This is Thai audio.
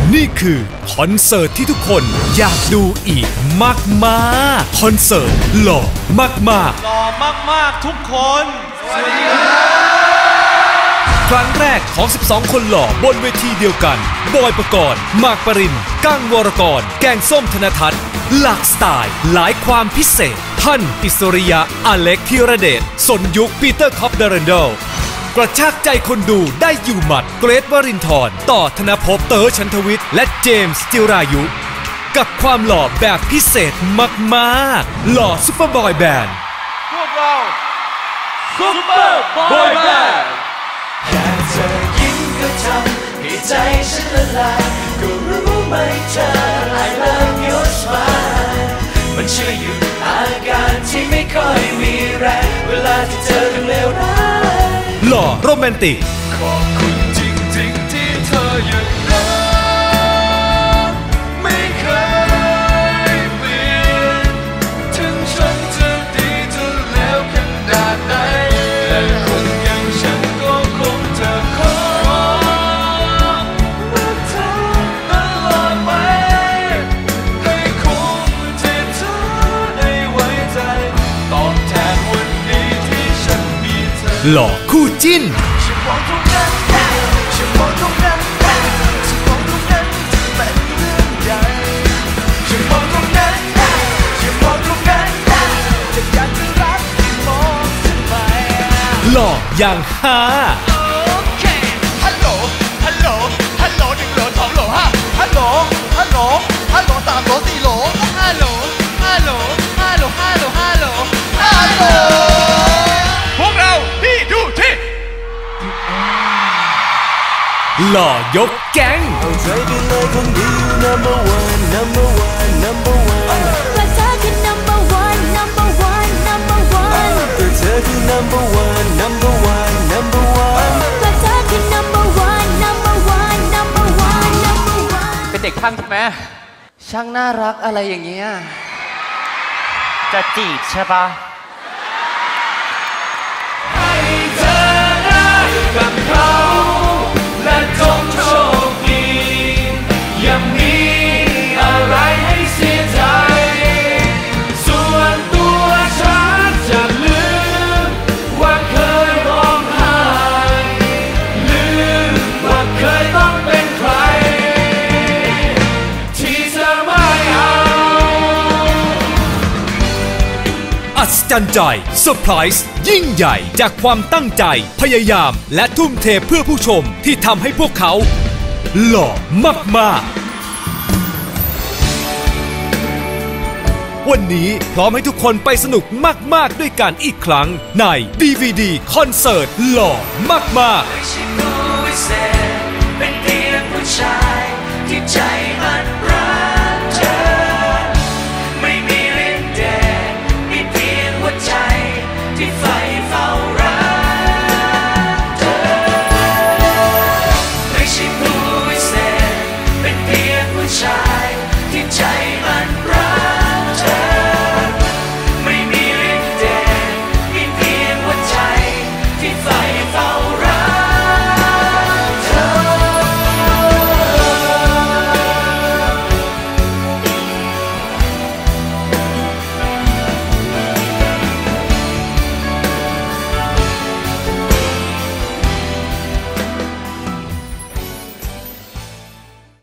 นี่คือคอนเสิร์ตที่ทุกคนอยากดูอีกมากๆคอนเสิร์ตหล่อมากๆหล่อมากๆทุกคนสวัสดีครับครั้งแรกของ12คนหล่อบนเวทีเดียวกันบอยปกรณ์มากปรินกั้งวรกรแกงส้มธนทัศน์หลากสไตล์หลายความพิเศษท่านอิสริยะอเล็กธีรเดชสนยุคปีเตอร์คอปเดเรนโดกระชากใจคนดูได้อยู่หมัดเกรทวรินทร์ต่อธนภพเต๋อชันทวิทย์และเจมส์จิรายุกับความหล่อแบบพิเศษมากๆหล่อซุปเปอร์บอยแบนด์พวกเราซุปเปอร์บอยแบนด์แค่เธอยิ้มก็ทำให้ใจฉันละลายก็รู้ไหมเธอ I love your smile มันช่วยหยุดอาการที่ไม่ค่อยมีแรงเวลาที่เธอต้องเลวร้ายหล่อโรแมนติกขอบคุณจริงๆที่เธอยังรักไม่เคยเปลี่ยนถึงฉันจะดีจะเลวขนาดไหนแต่คนอย่างฉันก็คงจะขอรักเธอตลอดไปให้คุ้มที่เธอได้ไว้ใจตอบแทนวันนี้ที่ฉันมีเธอหล่อคู่จิ้นหล่ออย่างฮาโอเคฮัลโหลฮัลโหลฮัลโหล1โหล2โหล5ฮัลโหลฮัลโหลฮัลโหล3โหล4โหลฮัลโหลฮัลโหลฮัลโหลฮัลโหลฮัลโหลฮัลโหลพวกเราพี่ดูที่หล่อยกแก๊งเอาใจไปเลยคนเดียว number one number one number one ก็เธอคือ number one number one number one ก็เธอคือ number one number one number one ก็เธอคือ number one number one number one number one เป็นเด็กช่างใช่ไหมช่างน่ารักอะไรอย่างเงี้ยจะจีบใช่ปะให้เธอได้กับเขาและจงโชคดีอย่ามีอะไรให้เสียใจส่วนตัวฉันจะลืมว่าเคยร้องไห้ลืมว่าเคยต้องเป็นใครที่เธอไม่เอาอัศจรรย์ใจเซอร์ไพรส์ยิ่งใหญ่จากความตั้งใจพยายามและทุ่มเทเพื่อผู้ชมที่ทำให้พวกเขาหล่อมากๆวันนี้พร้อมให้ทุกคนไปสนุกมากๆด้วยกันอีกครั้งใน DVD คอนเสิร์ตหล่อมากๆ